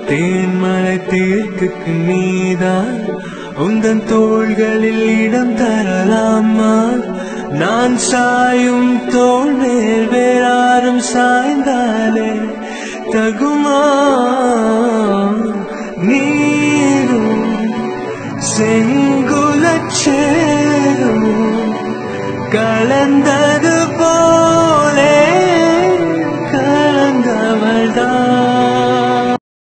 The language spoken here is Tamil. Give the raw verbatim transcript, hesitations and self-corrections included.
தேன்மலை தீர்க்குக்கு நீதான் உந்தன் தோள்களில் இடம் தரலாமா நான் சாயும் தோள் மேல் வேறாரும் சாய்ந்தாலே தகுமா நீரும் செங்குலச்சேரும் கலந்தது போ